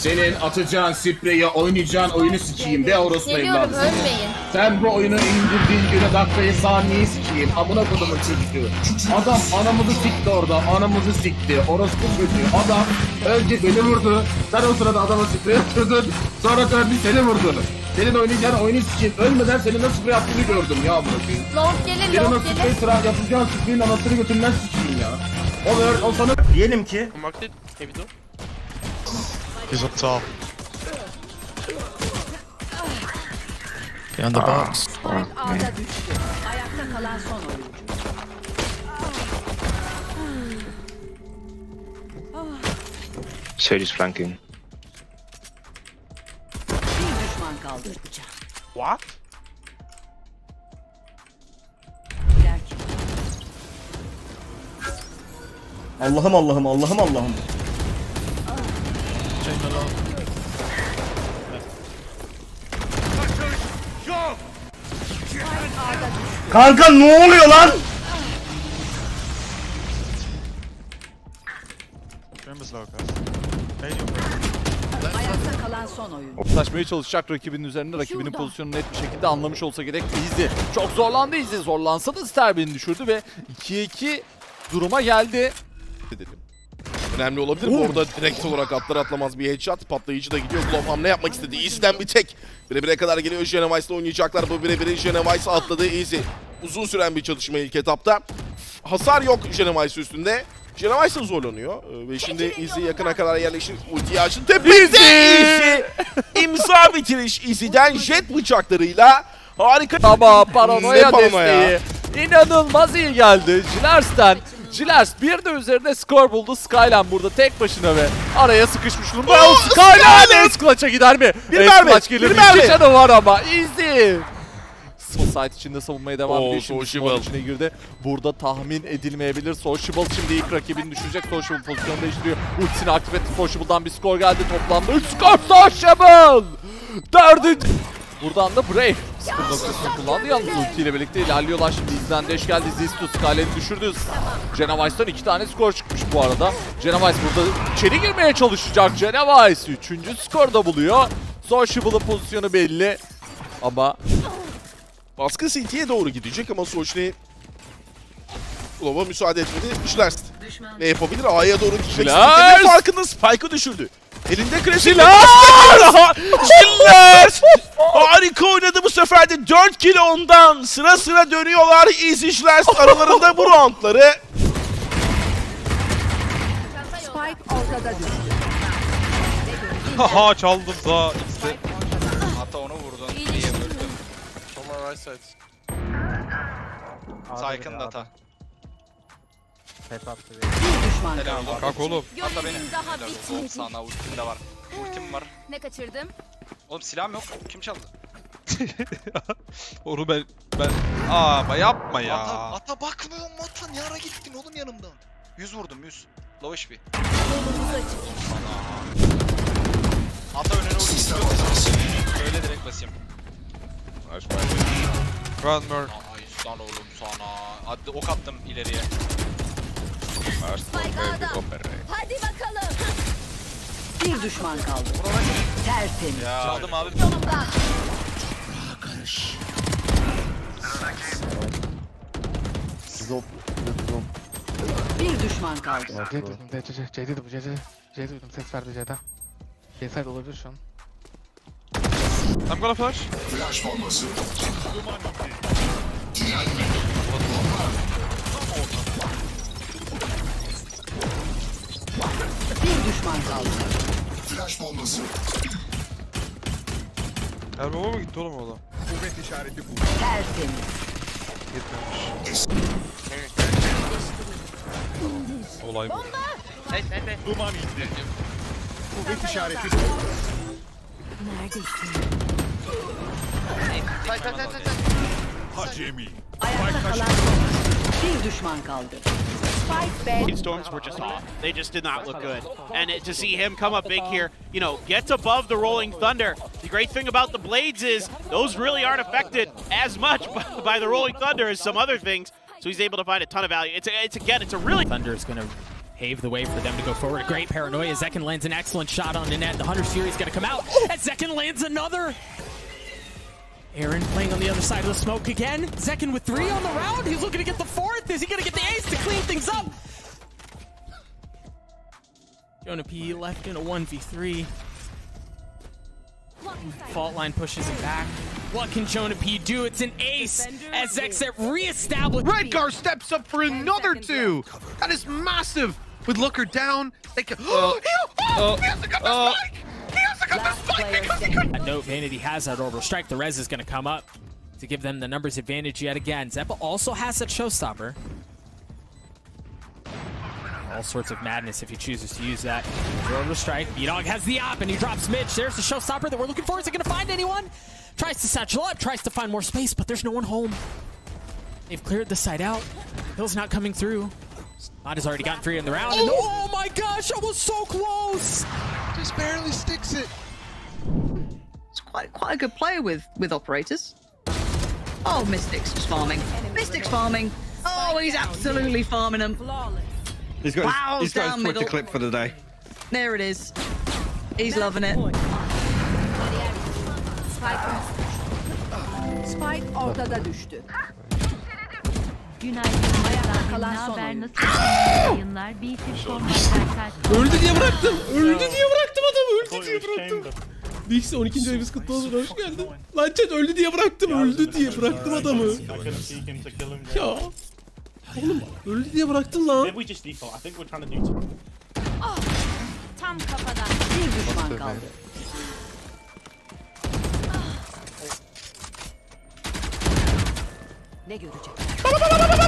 Senin atacağın spreyi, oynayacağın oyunu sikeyim be orospu Geliyorum, evladı. ölmeyin. Sen bu oyunu indirdiğin güne dakikayı saniyeyi sikeyim. Amına kodumun çocuğu. Adam anamızı sikti orada, anamızı sikti. Orospu çocuğu. Adam önce beni vurdu. Sen o sırada adama sprey atıyordun. Sonra döndü seni vurdu. Senin oynayacağın oyunu sikeyim. Ölmeden senin nasıl sprey attığını gördüm ya amına koyayım. Long gelin, Senin o long sprey gelin. sıra yapacağın spreyin anasını götünden sikeyim ya. O sana... Diyelim ki Marked heavy door. He's up top. Behind the box. A'da düştü. Ayakta kalan son oyuncu. Sage is flanking. Bir düşman kaldı. What? Allah'ım Allah'ım Allah'ım Allah'ım. Kanka ne oluyor lan? Remember's low, guys. Ayakta kalan son oyuncu. Taşmaya çalışacak rakibinin üzerinde, rakibinin pozisyonunu net bir şekilde anlamış olsa gerek. Easy çok zorlandı, Easy zorlansa da Sterben'i düşürdü ve 2-2 duruma geldi. Önemli olabilir. Bu arada direkt olarak atlar atlamaz bir headshot. Patlayıcı da gidiyor. Glove hamle yapmak istedi. Easy'den bir tek. Bire kadar geliyor. Genevice'la oynayacaklar. Bu bire Genevice atladı. Easy. Uzun süren bir çalışma ilk etapta. Hasar yok Genevice üstünde. Genevice de zorlanıyor. Ve şimdi Easy yakına kadar yerleşir. Ultiyi açtı. Tepkide Easy. İmza bitiriş Easy'den jet bıçaklarıyla. Harika. Ama paranoya desteği inanılmaz iyi geldi Jilers'ten. Jilers bir de üzerine skor buldu. Skyline burada tek başına ve araya sıkışmış durumda. Skyline Clutch'a gider mi? Bir mermi, Clutch gelir. bir mermi. Bir canı var ama Easy. Site içinde savunmaya devam ediyor. Şimdi Sociable. smoke içine girdi. Burada tahmin edilmeyebilir. Sociable şimdi ilk rakibini düşürecek. Sociable pozisyonu değiştiriyor. Ultisini aktif etti. Sociable'dan bir skor geldi. Toplamda 3 skor Sociable. Dördüncü. Buradan da Brave sıfır noktasını kullandı. Yalnız ultiyle birlikte ilerliyorlar. Şimdi izden deş geldi. Zistu Skyler'i düşürdü. Genevice'dan 2 tane skor çıkmış bu arada. Genevice burada içeri girmeye çalışacak. Genevice 3. skoru da buluyor. Sociable'ın pozisyonu belli. Ama Baskı CT'ye doğru gidecek ama Sochni Glove'a müsaade etmedi. Schlers ne yapabilir? A'ya doğru gidecek. Schlers! Farkında Spike'ı düşürdü. Elinde Crash'in. Schlers! Harika oynadı bu sefer de 4 kill ondan. Sıra sıra dönüyorlar Easy Schlers aralarında bu roundları. Spike ortada düştü. Haha çaldım da işte. Hatta onu vurdun. İyi vurdum. Someone right side. Saykın data. Bir düşman kaldı. Kalk oğlum. Hatta benim. Görevim daha Oğlum bitmedi. sana ultim de var. Ultim var. Ne kaçırdım? Oğlum silahım yok. Kim çaldı? Onu ben Aa yapma ya. Ata bakmıyorum Ata. Ne ara gittin oğlum yanımdan? 100 vurdum 100. Low HP. Ata önüne vurdum. Öyle direkt basayım. Run Mer. Ay lan oğlum sana. Hadi ok attım ileriye. Spike A'da. Hadi bakalım. Bir düşman kaldı. Tertemiz. Çaldım abi. Yolumda. Bir düşman kaldı. C duydum ses verdi C'de. C side olabilir şu an. I'm gonna flash. Bir düşman kaldı. Elbaba mı gitti oğlum o adam? Tertemiz. Gitmemiş. Olay bu. Duman indi. Kuvvet işareti. Neredesin? Hacemi. Ayakta kalan son oyuncu. Bir düşman kaldı. Spike B. Storms were just off. They just did not look good. And to see him come up big here, you know, gets above the Rolling Thunder. The great thing about the Blades is those really aren't affected as much by the Rolling Thunder as some other things. So he's able to find a ton of value. It's a really... Thunder is going to pave the way for them to go forward. A great paranoia. Zekin lands an excellent shot on the net. The Hunter's Fury is going to come out. And Zekin lands another. Aaron playing on the other side of the smoke again. Zekin with 3 on the round. He's looking to get the 4th. Is he going to get the ace to clean things up? Jonah P left in a 1v3. Fault line pushes him back. What can Jonah P do? It's an ace as Xset reestablished. Redgar steps up for another 2. That is massive. With Looker down, they can. He hasn't got the spike. He hasn't got the spike because he couldn't. Note Vanity has that orbital strike. The res is going to come up to give them the numbers advantage yet again. Zeppa also has that showstopper. All sorts of madness if he chooses to use that. Orbital strike. B-Dog has the op and he drops Mitch. There's the showstopper that we're looking for. Is it going to find anyone? Tries to satchel up, tries to find more space, but there's no one home. They've cleared the site out. Hill's not coming through. Mod has already gotten 3 in the round. And oh my gosh, that was so close! Just barely sticks it. It's quite a good player with operators. Oh, Mystic's just farming. Mystic's farming. Oh, he's absolutely farming them. He's got his down Twitter middle. clip for the day. There it is. He's loving it. Spike ortada düştü. Günaydın. Kalan Ne son haber? oyun. Nasıl yayınlar? Bir tür sormak her Öldü diye bıraktım. Öldü diye bıraktım adamı. Öldü diye bıraktım. Dixie 12. ayımız kutlu olsun. Hoş geldin. Lan chat öldü diye bıraktım. Öldü diye bıraktım adamı. Ya. Oğlum öldü diye bıraktım lan. Tam kafadan. Bir düşman kaldı. Ne görecekler?